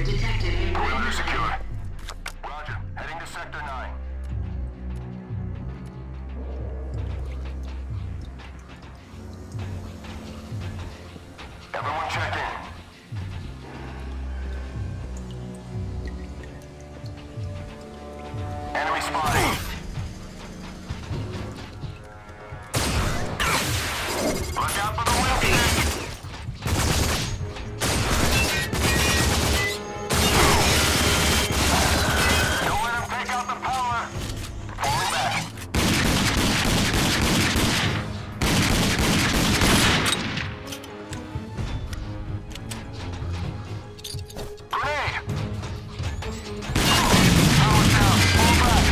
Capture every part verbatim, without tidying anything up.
detected in Perimeter secure. Roger. Heading to Sector nine. Everyone check in. Enemy spotted. Look out for the wheel. Don't let him take out the power. Falling back. Grenade! Power's down. Fall back.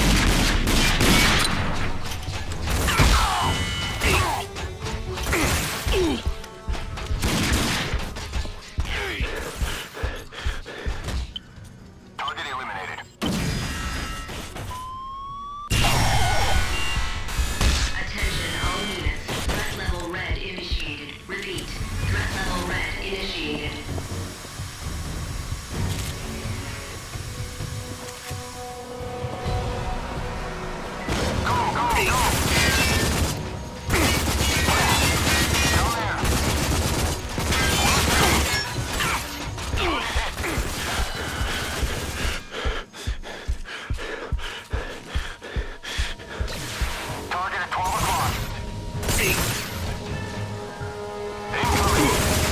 Target eliminated. Attention all units. Threat level red initiated. Repeat. Threat level red initiated. Go, go, go! Down there. Target at twelve o'clock. Incoming.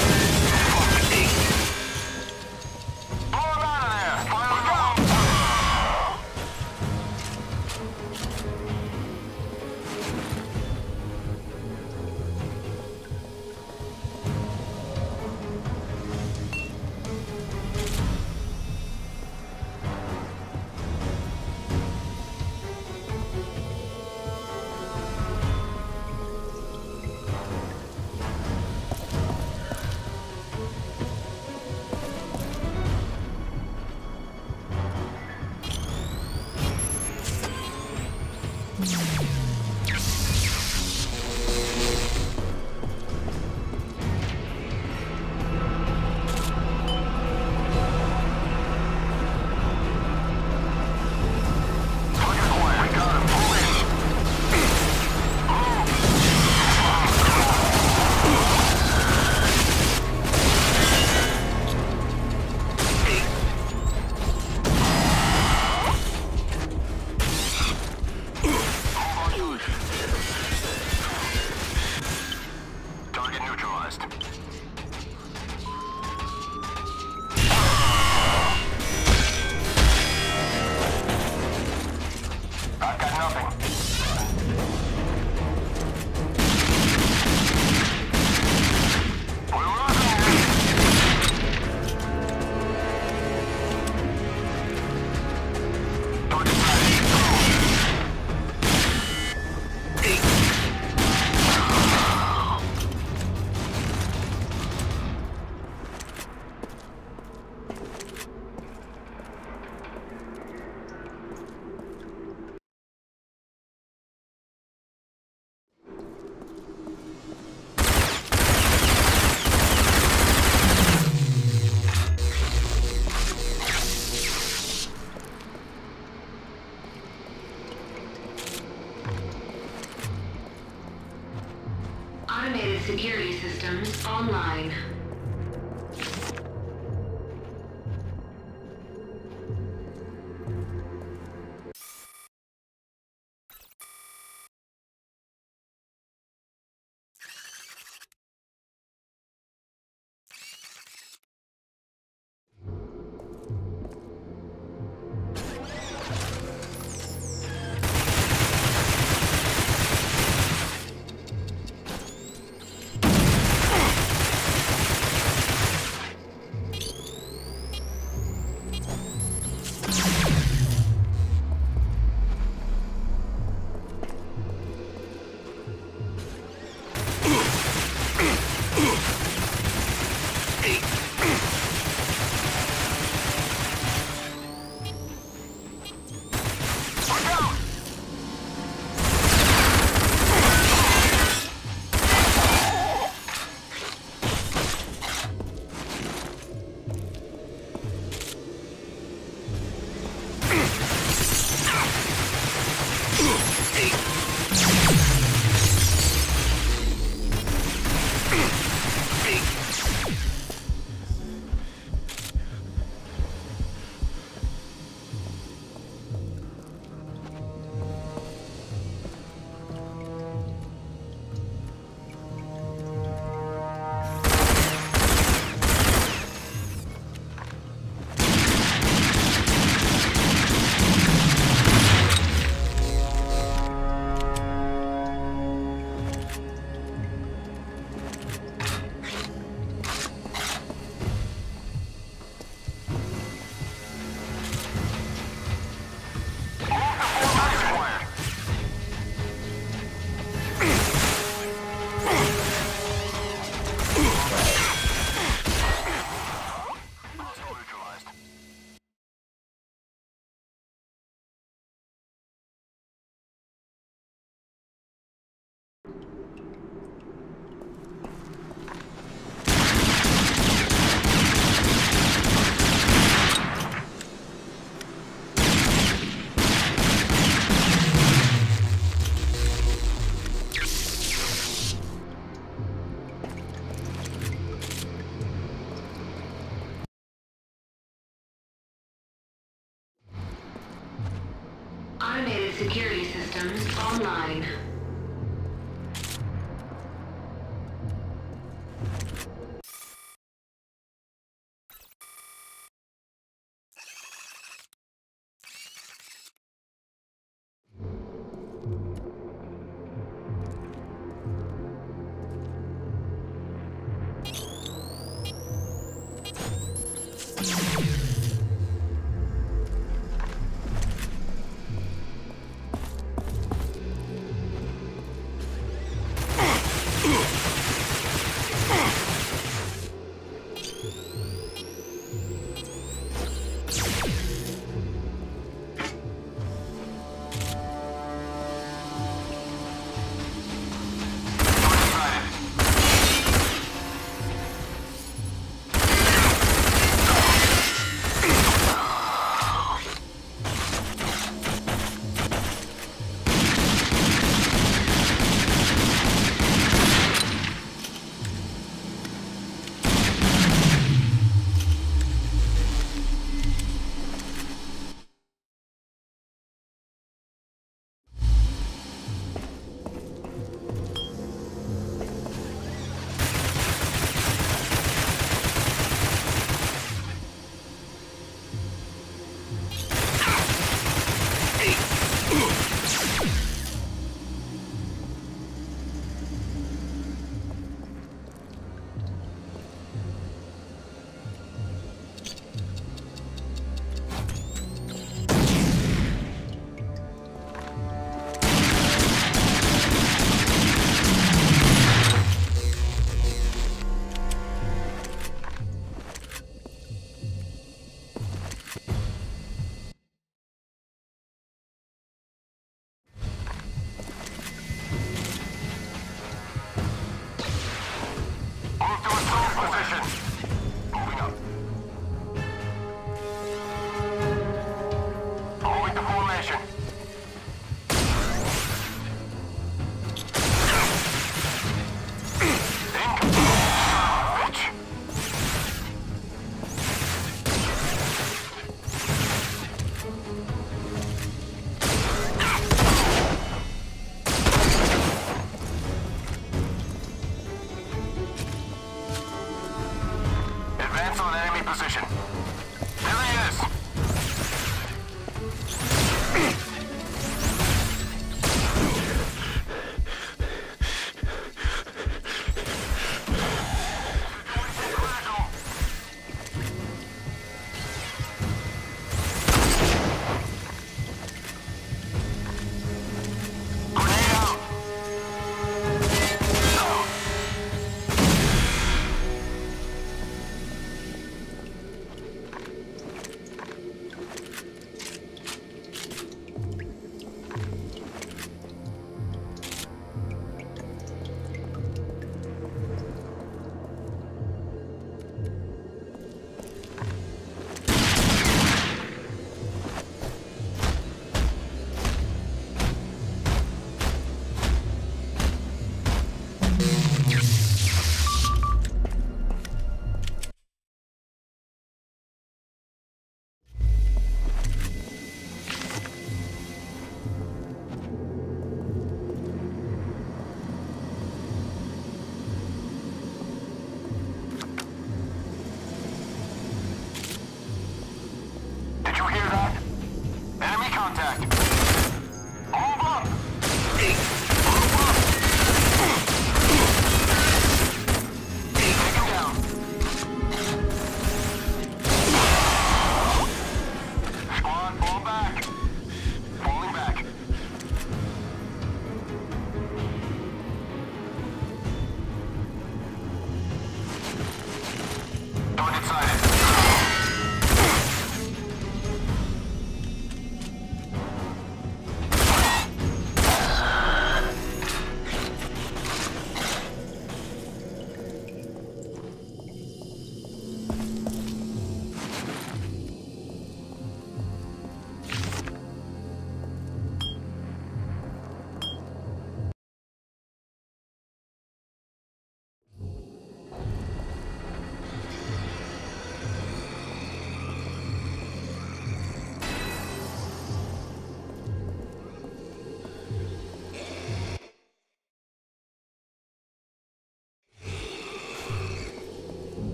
Blow him out of there. Fire him out. Target acquired. We got him. Pull in. Target neutralized. I've got nothing. We're losing it. Target ready. Automated security systems online. Automated security systems online.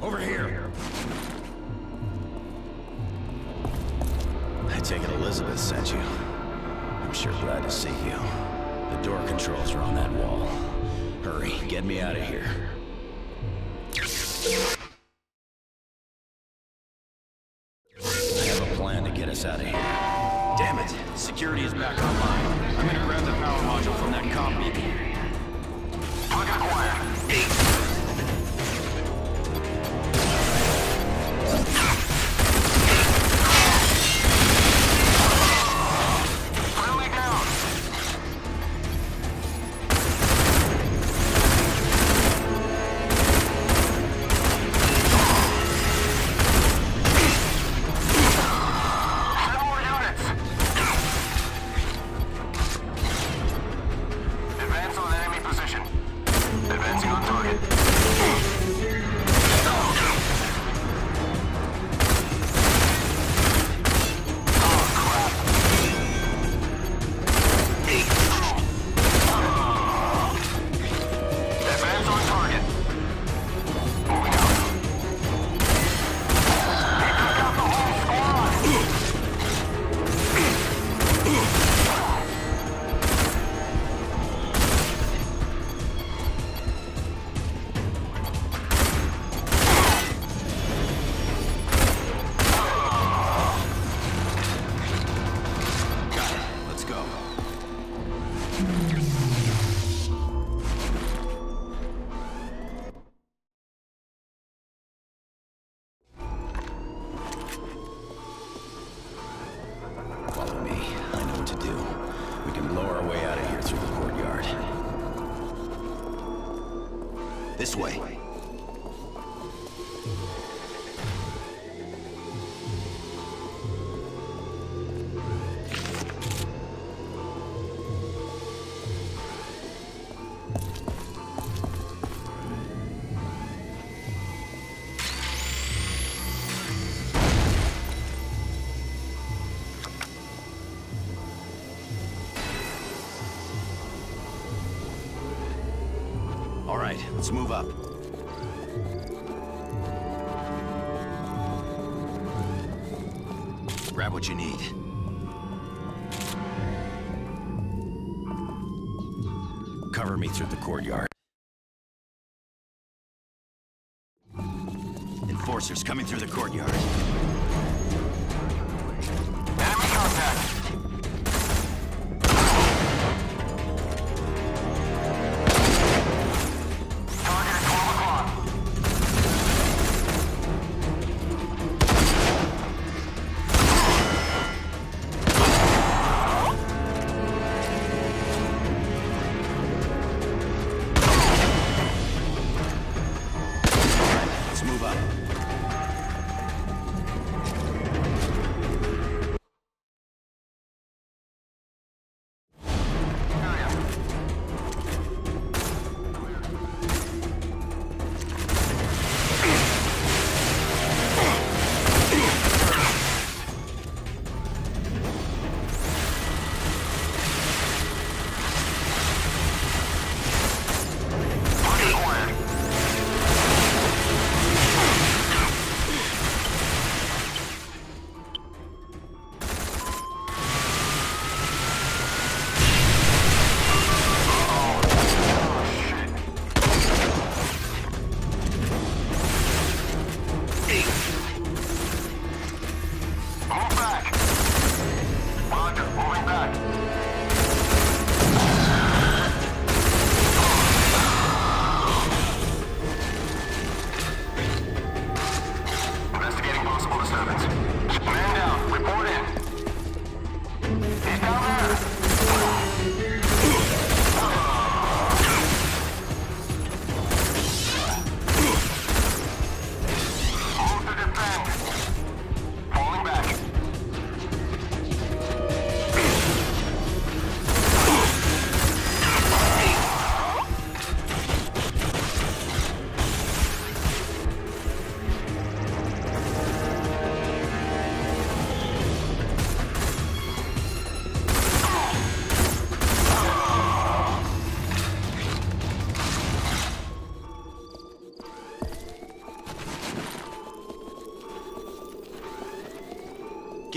Over here. I take it Elizabeth sent you. I'm sure glad to see you. The door controls are on that wall. Hurry, get me out of here. I have a plan to get us out of here. Damn it! Security is back online. I'm gonna grab the power module from that comm beacon. Target acquired. Friendly down. Ten more units. Advance on enemy position. Advancing on target. Oh, crap. Advance on target. Moving out. He took out the whole squad. Got it. Let's go. Follow me. I know what to do. We can blow our way out of here through the courtyard. This way. All right, let's move up. Grab what you need. Cover me through the courtyard. Enforcers coming through the courtyard. Enemy contact. Target at twelve o'clock. Let's move up.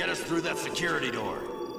get us through that security door.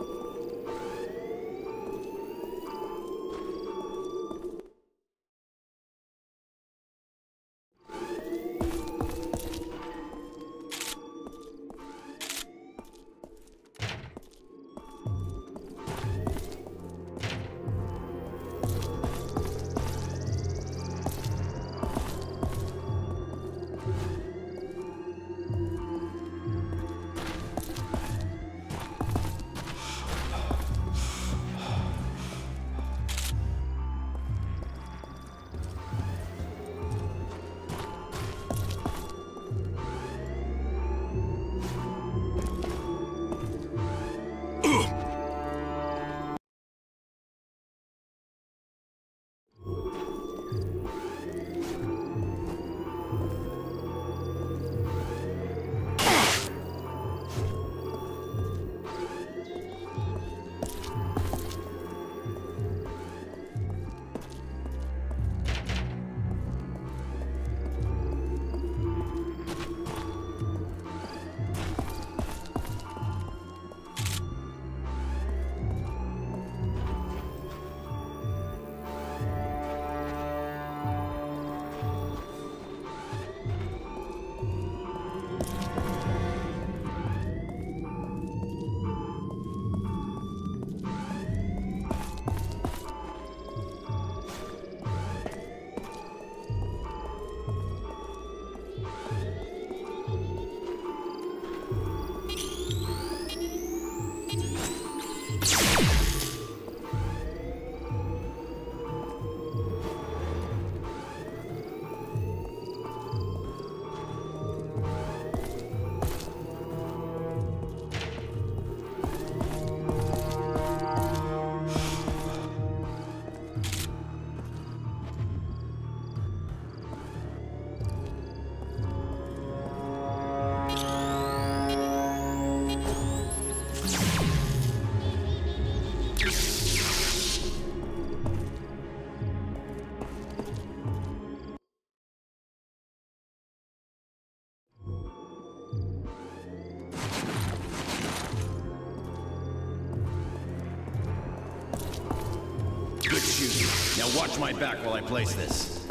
Good shooting. Now watch my back while I place this.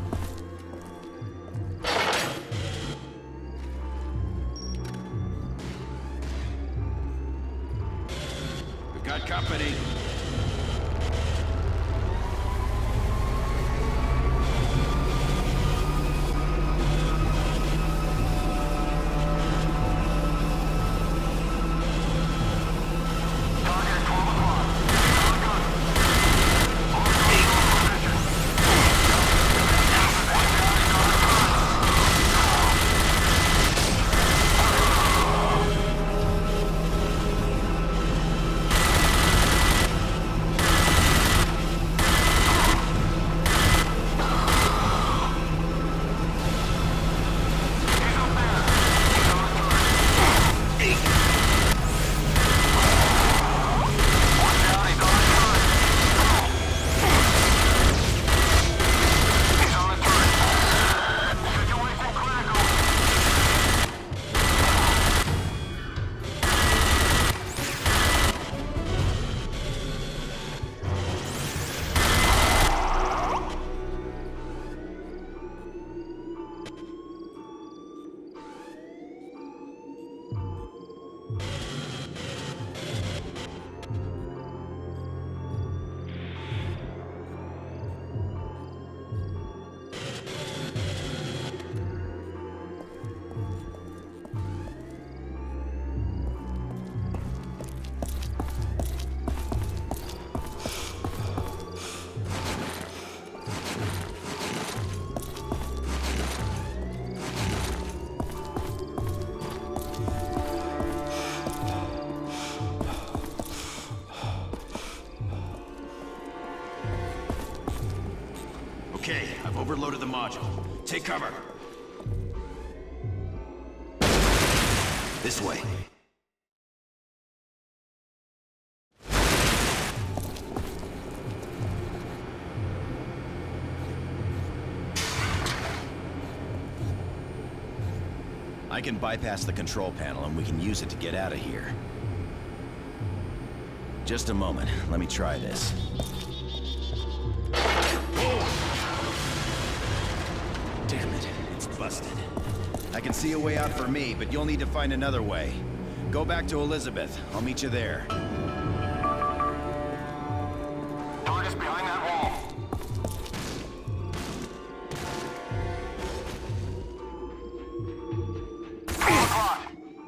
We've got company. Okay, I've overloaded the module. Take cover. This way. I can bypass the control panel and we can use it to get out of here. Just a moment. Let me try this. Damn it, it's busted. I can see a way out for me, but you'll need to find another way. Go back to Elizabeth. I'll meet you there. Target's behind that wall. Four o'clock.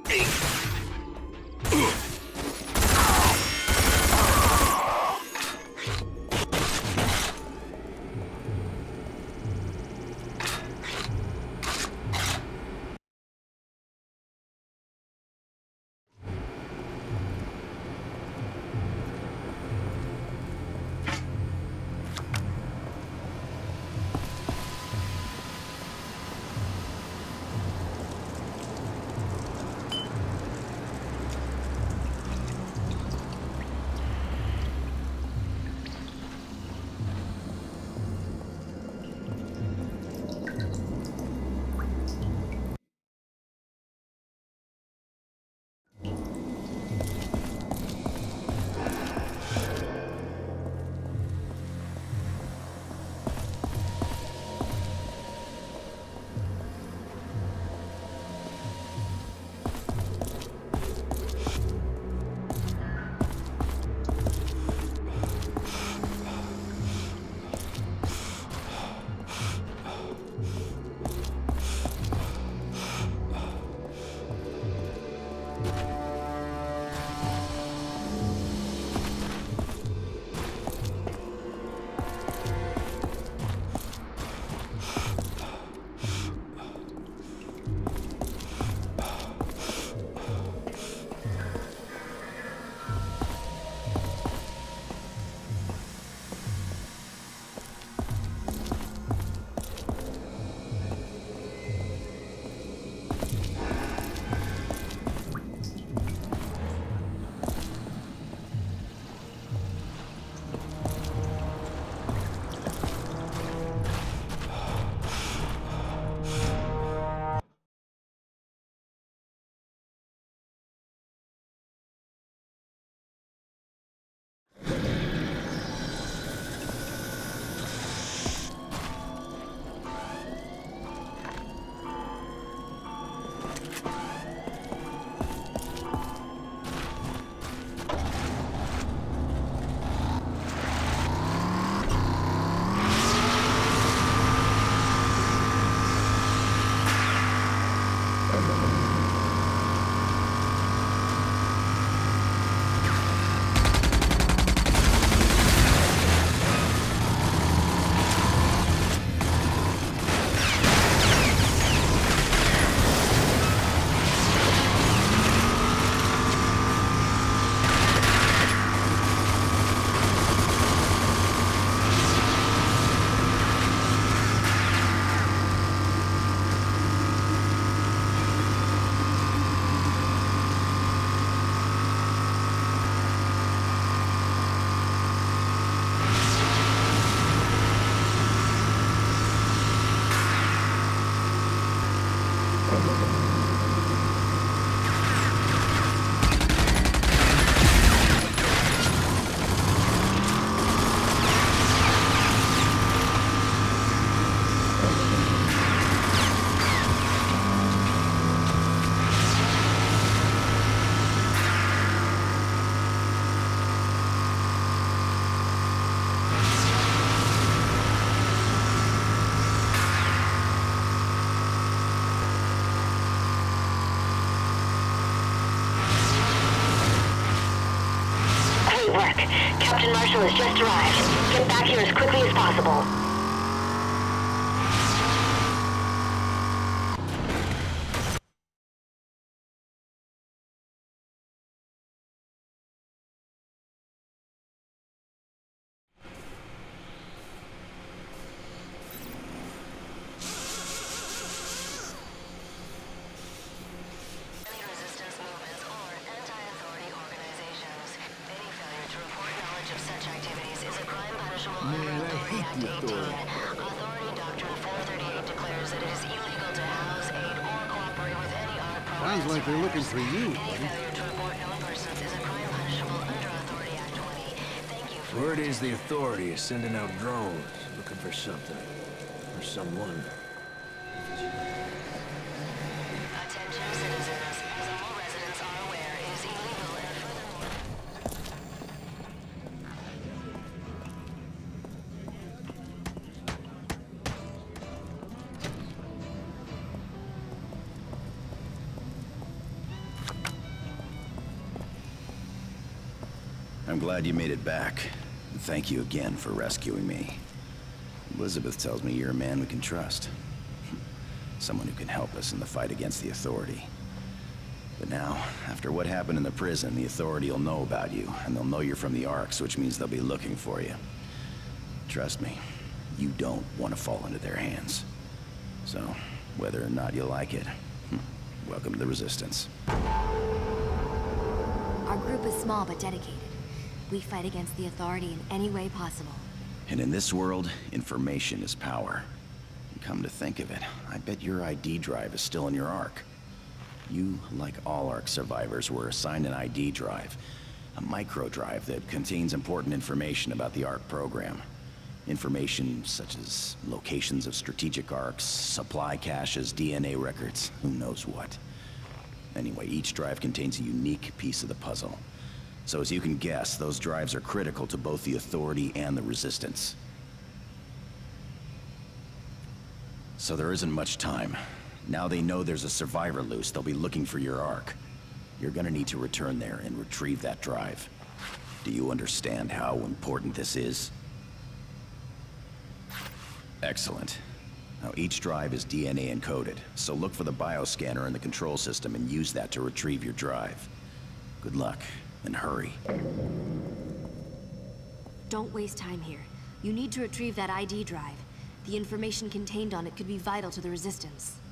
Captain Marshall has just arrived. Get back here as quickly as possible. Sounds like they're looking for you, buddy. Word is the Authority is sending out drones, looking for something. Or someone. Attention citizens. As all residents are aware, it is illegal and furthermore... I'm glad you made it back. And thank you again for rescuing me. Elizabeth tells me you're a man we can trust. Someone who can help us in the fight against the Authority. But now, after what happened in the prison, the Authority will know about you, and they'll know you're from the Arcs, which means they'll be looking for you. Trust me, you don't want to fall into their hands. So, whether or not you like it, welcome to the Resistance. Our group is small but dedicated. We fight against the Authority in any way possible. And in this world, information is power. And come to think of it, I bet your I D drive is still in your Arc. You, like all Arc survivors, were assigned an I D drive. A micro drive that contains important information about the Arc program. Information such as locations of strategic Arcs, supply caches, D N A records, who knows what. Anyway, each drive contains a unique piece of the puzzle. So as you can guess, those drives are critical to both the Authority and the Resistance. So there isn't much time. Now they know there's a survivor loose, they'll be looking for your Arc. You're gonna need to return there and retrieve that drive. Do you understand how important this is? Excellent. Now each drive is D N A encoded, so look for the bioscanner in the control system and use that to retrieve your drive. Good luck. And hurry. Don't waste time here. You need to retrieve that I D drive. The information contained on it could be vital to the Resistance.